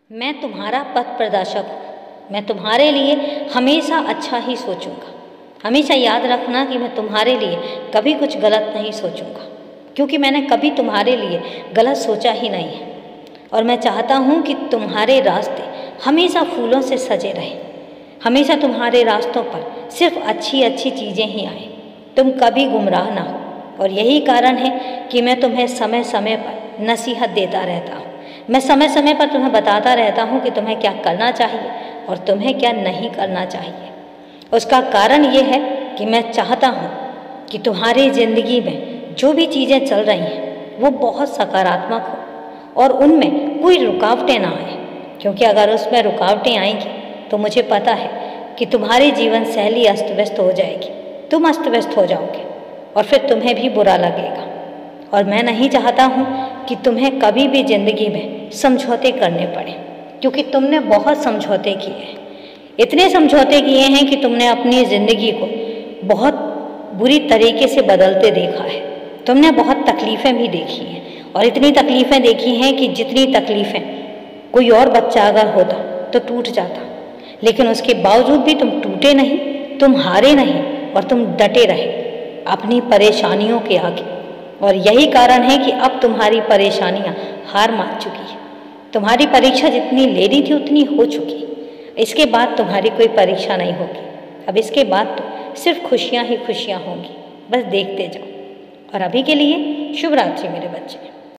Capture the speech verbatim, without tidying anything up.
मैं तुम्हारा पथ प्रदर्शक हूँ। मैं तुम्हारे लिए हमेशा अच्छा ही सोचूंगा। हमेशा याद रखना कि मैं तुम्हारे लिए कभी कुछ गलत नहीं सोचूंगा, क्योंकि मैंने कभी तुम्हारे लिए गलत सोचा ही नहीं है। और मैं चाहता हूँ कि तुम्हारे रास्ते हमेशा फूलों से सजे रहें। हमेशा तुम्हारे रास्तों पर सिर्फ अच्छी अच्छी चीज़ें ही आएँ, तुम कभी गुमराह ना हो। और यही कारण है कि मैं तुम्हें समय समय पर नसीहत देता रहता हूँ। मैं समय समय पर तुम्हें बताता रहता हूँ कि तुम्हें क्या करना चाहिए और तुम्हें क्या नहीं करना चाहिए। उसका कारण ये है कि मैं चाहता हूँ कि तुम्हारी ज़िंदगी में जो भी चीज़ें चल रही हैं वो बहुत सकारात्मक हो और उनमें कोई रुकावटें ना आए, क्योंकि अगर उसमें रुकावटें आएंगी तो मुझे पता है कि तुम्हारी जीवन शैली अस्त व्यस्त हो जाएगी, तुम अस्त व्यस्त हो जाओगे और फिर तुम्हें भी बुरा लगेगा। और मैं नहीं चाहता हूँ कि तुम्हें कभी भी ज़िंदगी में समझौते करने पड़े, क्योंकि तुमने बहुत समझौते किए हैं। इतने समझौते किए हैं कि तुमने अपनी ज़िंदगी को बहुत बुरी तरीके से बदलते देखा है। तुमने बहुत तकलीफ़ें भी देखी हैं और इतनी तकलीफ़ें देखी हैं कि जितनी तकलीफ़ें कोई और बच्चा अगर होता तो टूट जाता, लेकिन उसके बावजूद भी तुम टूटे नहीं, तुम हारे नहीं और तुम डटे रहे अपनी परेशानियों के आगे। और यही कारण है कि अब तुम्हारी परेशानियां हार मान चुकी है। तुम्हारी परीक्षा जितनी लेनी थी उतनी हो चुकी। इसके बाद तुम्हारी कोई परीक्षा नहीं होगी। अब इसके बाद तो सिर्फ खुशियां ही खुशियां होंगी। बस देखते जाओ। और अभी के लिए शुभ रात्रि मेरे बच्चे।